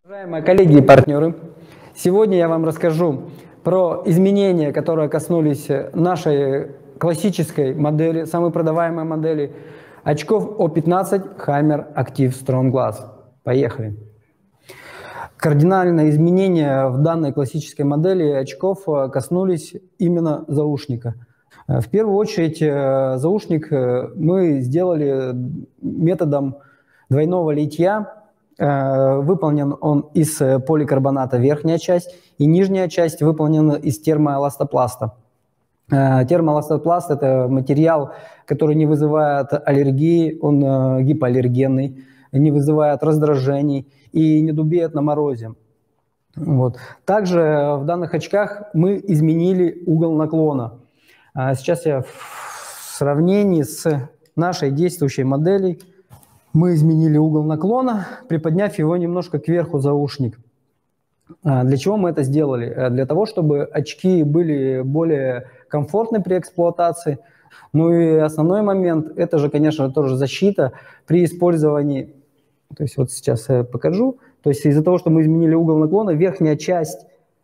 Уважаемые коллеги и партнеры, сегодня я вам расскажу про изменения, которые коснулись нашей классической модели, самой продаваемой модели очков O15 Hammer Active Strong Glass. Поехали! Кардинальные изменения в данной классической модели очков коснулись именно заушника. В первую очередь заушник мы сделали методом двойного литья. Выполнен он из поликарбоната верхняя часть, и нижняя часть выполнена из термоэластопласта. Термоэластопласт – это материал, который не вызывает аллергии, он гипоаллергенный, не вызывает раздражений и не дубеет на морозе. Вот. Также в данных очках мы изменили угол наклона. Сейчас я в сравнении с нашей действующей моделью мы изменили угол наклона, приподняв его немножко кверху заушник. Для чего мы это сделали? Для того, чтобы очки были более комфортны при эксплуатации. Ну и основной момент, это же, конечно, тоже защита при использовании. То есть вот сейчас я покажу. То есть из-за того, что мы изменили угол наклона, верхняя часть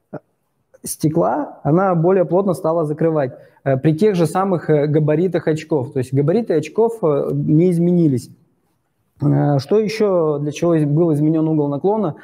стекла, она более плотно стала закрывать при тех же самых габаритах очков. То есть габариты очков не изменились. Что еще, для чего был изменен угол наклона?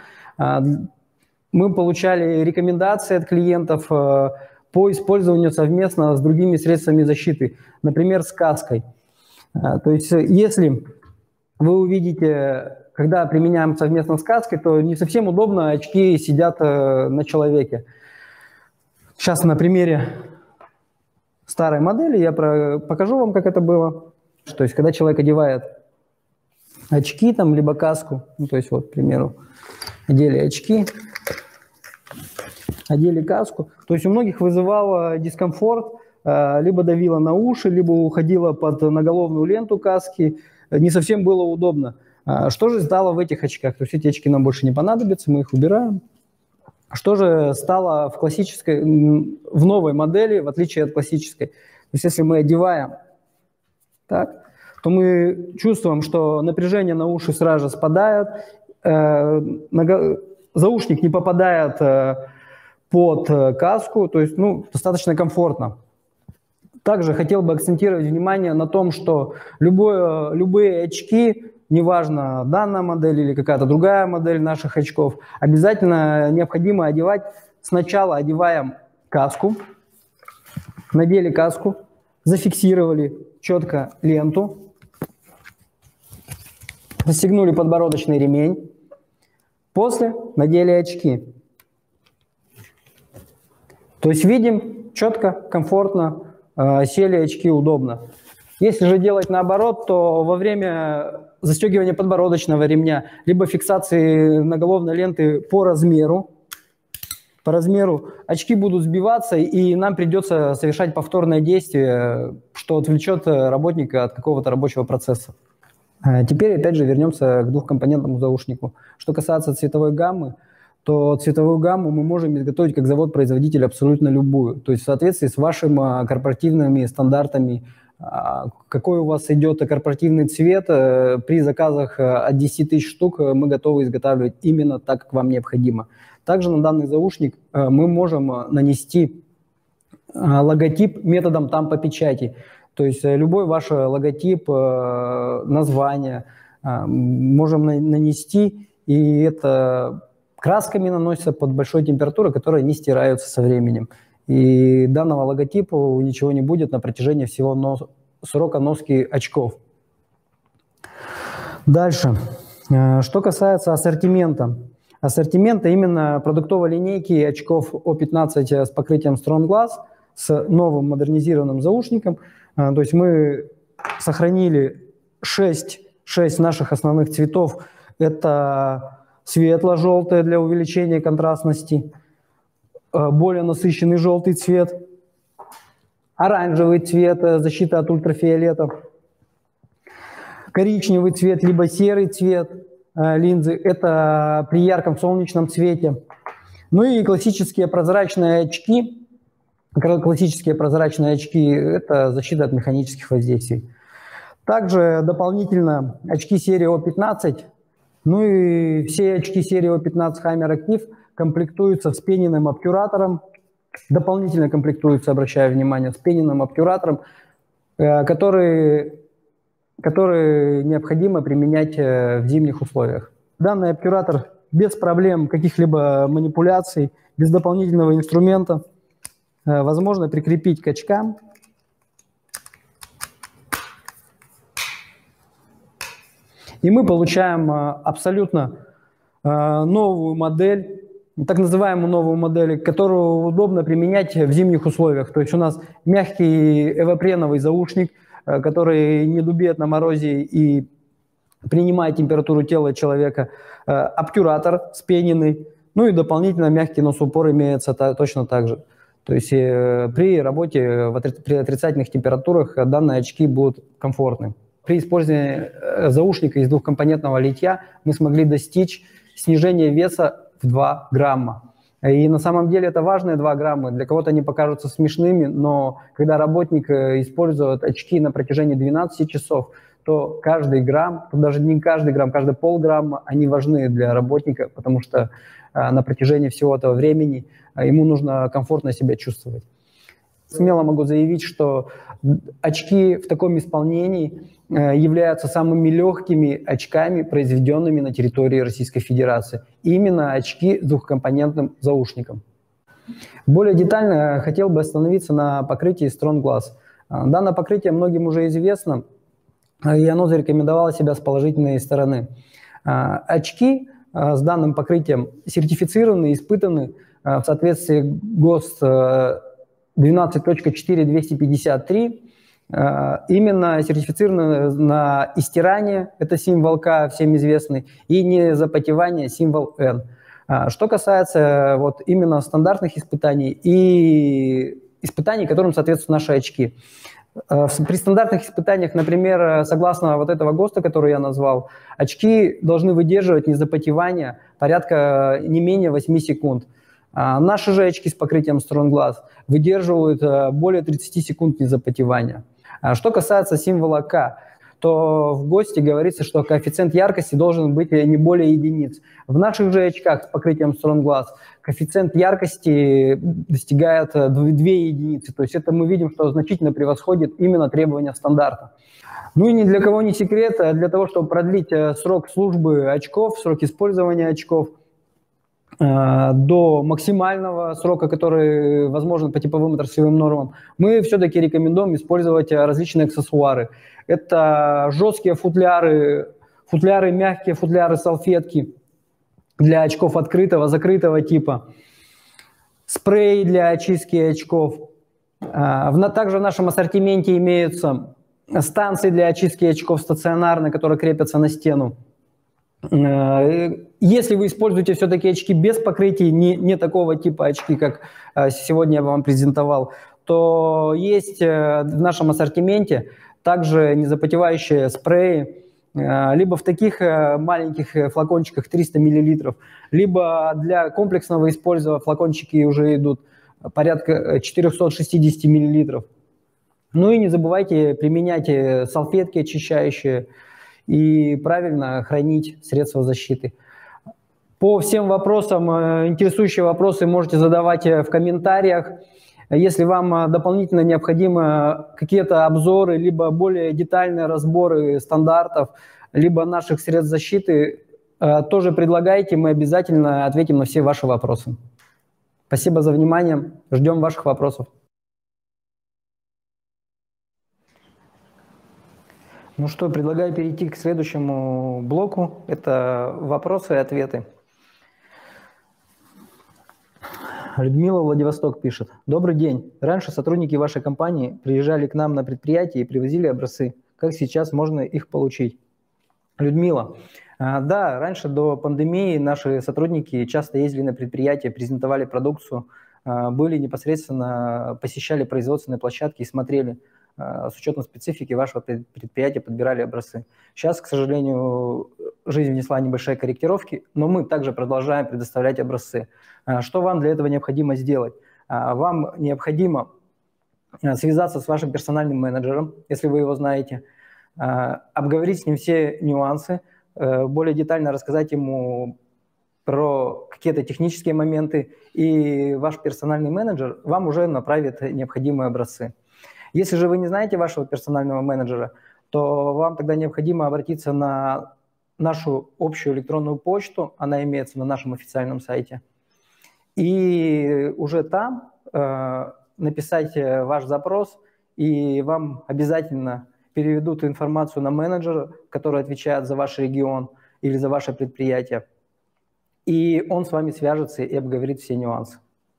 Мы получали рекомендации от клиентов по использованию совместно с другими средствами защиты, например, с каской. То есть если вы увидите, когда применяем совместно с каской, то не совсем удобно, очки сидят на человеке. Сейчас на примере старой модели я покажу вам, как это было. То есть когда человек одевает очки там, либо каску, ну, то есть вот, к примеру, одели очки, одели каску, то есть у многих вызывало дискомфорт, либо давило на уши, либо уходило под наголовную ленту каски, не совсем было удобно. Что же стало в этих очках? То есть эти очки нам больше не понадобятся, мы их убираем. Что же стало в классической, в новой модели, в отличие от классической? То есть если мы одеваем так, то мы чувствуем, что напряжение на уши сразу же спадает, заушник не попадает под каску, то есть достаточно комфортно. Также хотел бы акцентировать внимание на том, что любые очки, неважно, данная модель или какая-то другая модель наших очков, обязательно необходимо одевать. Сначала одеваем каску, надели каску, зафиксировали четко ленту, застегнули подбородочный ремень, после надели очки. То есть видим четко, комфортно, сели очки удобно. Если же делать наоборот, то во время застегивания подбородочного ремня, либо фиксации наголовной ленты по размеру очки будут сбиваться, и нам придется совершать повторное действие, что отвлечет работника от какого-то рабочего процесса. Теперь, опять же, вернемся к двухкомпонентному заушнику. Что касается цветовой гаммы, то цветовую гамму мы можем изготовить как завод-производитель абсолютно любую. То есть в соответствии с вашими корпоративными стандартами, какой у вас идет корпоративный цвет, при заказах от 10 тысяч штук мы готовы изготавливать именно так, как вам необходимо. Также на данный заушник мы можем нанести логотип методом тампопечати. То есть любой ваш логотип, название можем нанести, и это красками наносится под большой температурой, которые не стираются со временем. И данного логотипа ничего не будет на протяжении всего срока носки очков. Дальше. Что касается ассортимента. Ассортимента именно продуктовой линейки очков O15 с покрытием Strong Glass, с новым модернизированным заушником. То есть мы сохранили 6 наших основных цветов. Это светло-желтое для увеличения контрастности, более насыщенный желтый цвет, оранжевый цвет, защита от ультрафиолета, коричневый цвет, либо серый цвет линзы, это при ярком солнечном цвете. Ну и классические прозрачные очки. Классические прозрачные очки – это защита от механических воздействий. Также дополнительно очки серии O15 Ну и все очки серии O15 Hammer Active комплектуются вспененным обтюратором, дополнительно комплектуются, обращаю внимание, вспененным обтюратором, который необходимо применять в зимних условиях. Данный обтюратор без проблем каких-либо манипуляций, без дополнительного инструмента возможно прикрепить к очкам. И мы получаем абсолютно новую модель, так называемую новую модель, которую удобно применять в зимних условиях. То есть у нас мягкий эвапреновый заушник, который не дубеет на морозе и принимает температуру тела человека, обтюратор вспененный, ну и дополнительно мягкий нос-упор имеется точно так же. То есть при работе при отрицательных температурах данные очки будут комфортны. При использовании заушника из двухкомпонентного литья мы смогли достичь снижения веса в 2 грамма. И на самом деле это важные 2 грамма. Для кого-то они покажутся смешными, но когда работник использует очки на протяжении 12 часов, то каждый грамм, то даже не каждый грамм, каждый полграмма, они важны для работника, потому что на протяжении всего этого времени ему нужно комфортно себя чувствовать. Смело могу заявить, что очки в таком исполнении являются самыми легкими очками, произведенными на территории Российской Федерации. Именно очки с двухкомпонентным заушником. Более детально хотел бы остановиться на покрытии Strong Glass. Данное покрытие многим уже известно, и оно зарекомендовало себя с положительной стороны. Очки с данным покрытием сертифицированы, испытаны в соответствии ГОСТ 12.4.253, именно сертифицированы на истирание, это символ К, всем известный, и не запотевание, символ Н. Что касается вот именно стандартных испытаний и испытаний, которым соответствуют наши очки. При стандартных испытаниях, например, согласно вот этого ГОСТа, который я назвал, очки должны выдерживать незапотевание порядка не менее 8 секунд. Наши же очки с покрытием Strong Glass выдерживают более 30 секунд незапотевания. Что касается символа К, то в ГОСТе говорится, что коэффициент яркости должен быть не более единиц. В наших же очках с покрытием Strong Glass коэффициент яркости достигает 2 единицы. То есть это мы видим, что значительно превосходит именно требования стандарта. Ну и ни для кого не секрет, для того, чтобы продлить срок службы очков, срок использования очков, до максимального срока, который возможен по типовым отраслевым нормам, мы все-таки рекомендуем использовать различные аксессуары. Это жесткие футляры, мягкие футляры, салфетки для очков открытого, закрытого типа, спрей для очистки очков. Также в нашем ассортименте имеются станции для очистки очков стационарные, которые крепятся на стену. Если вы используете все-таки очки без покрытия, не такого типа очки, как сегодня я вам презентовал, то есть в нашем ассортименте также незапотевающие спреи, либо в таких маленьких флакончиках 300 мл, либо для комплексного использования флакончики уже идут порядка 460 мл. Ну и не забывайте применять салфетки очищающие и правильно хранить средства защиты. По всем вопросам, интересующие вопросы можете задавать в комментариях. Если вам дополнительно необходимы какие-то обзоры, либо более детальные разборы стандартов, либо наших средств защиты, тоже предлагайте, мы обязательно ответим на все ваши вопросы. Спасибо за внимание, ждем ваших вопросов. Ну что, предлагаю перейти к следующему блоку. Это вопросы и ответы. Людмила, Владивосток, пишет. Добрый день. Раньше сотрудники вашей компании приезжали к нам на предприятие и привозили образцы. Как сейчас можно их получить? Людмила, да, раньше до пандемии наши сотрудники часто ездили на предприятия, презентовали продукцию, были непосредственно, посещали производственные площадки и смотрели, с учетом специфики вашего предприятия подбирали образцы. Сейчас, к сожалению, жизнь внесла небольшие корректировки, но мы также продолжаем предоставлять образцы. Что вам для этого необходимо сделать? Вам необходимо связаться с вашим персональным менеджером, если вы его знаете, обговорить с ним все нюансы, более детально рассказать ему про какие-то технические моменты, и ваш персональный менеджер вам уже направит необходимые образцы. Если же вы не знаете вашего персонального менеджера, то вам тогда необходимо обратиться на нашу общую электронную почту, она имеется на нашем официальном сайте, и уже там написать ваш запрос, и вам обязательно переведут информацию на менеджера, который отвечает за ваш регион или за ваше предприятие, и он с вами свяжется и обговорит все нюансы.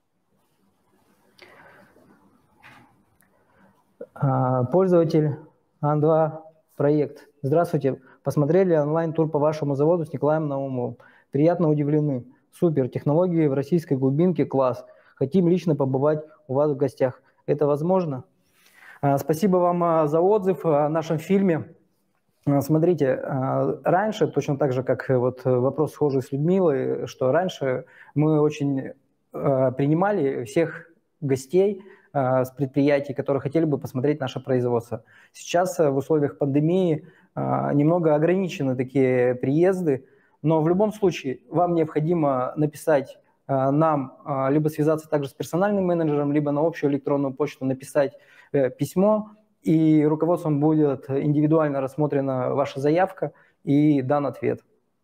Пользователь Ан-2 проект. Здравствуйте. Посмотрели онлайн-тур по вашему заводу с Николаем Наумовым. Приятно удивлены. Супер. Технологии в российской глубинке. Класс. Хотим лично побывать у вас в гостях. Это возможно? Спасибо вам за отзыв о нашем фильме. Смотрите, раньше, точно так же, как вот вопрос схожий с Людмилой, что раньше мы очень принимали всех гостей с предприятий, которые хотели бы посмотреть наше производство. Сейчас в условиях пандемии немного ограничены такие приезды, но в любом случае вам необходимо написать нам, либо связаться также с персональным менеджером, либо на общую электронную почту написать письмо, и руководством будет индивидуально рассмотрена ваша заявка и дан ответ.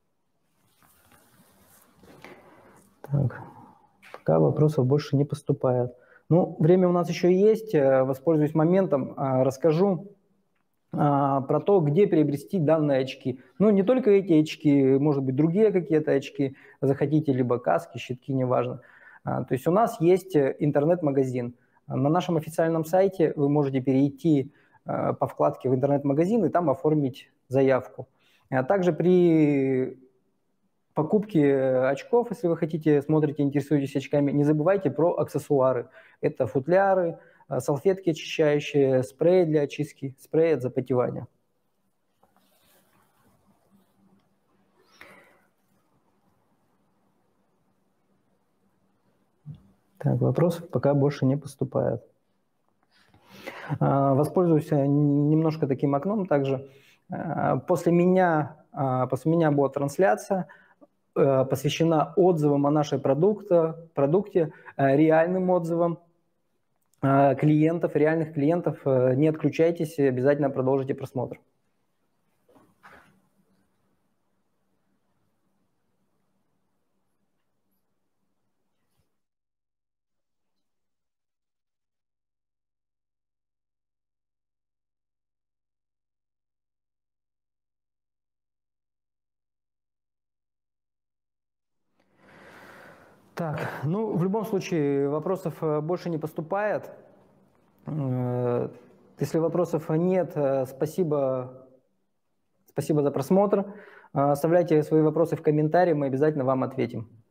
Так, пока вопросов больше не поступает. Ну, время у нас еще есть, воспользуюсь моментом, расскажу про то, где приобрести данные очки. Ну, не только эти очки, может быть, другие какие-то очки захотите, либо каски, щитки, неважно. То есть у нас есть интернет-магазин. На нашем официальном сайте вы можете перейти по вкладке в интернет-магазин и там оформить заявку. А также при покупке очков, если вы хотите, смотрите, интересуетесь очками, не забывайте про аксессуары. Это футляры, салфетки очищающие, спрей для очистки, спрей от запотевания. Так, вопросов пока больше не поступает. Воспользуюсь немножко таким окном также. После меня будет трансляция, посвящена отзывам о нашей продукте, реальным отзывам клиентов, реальных клиентов. Не отключайтесь, обязательно продолжите просмотр. Так, ну, в любом случае, вопросов больше не поступает. Если вопросов нет, спасибо за просмотр. Оставляйте свои вопросы в комментарии, мы обязательно вам ответим.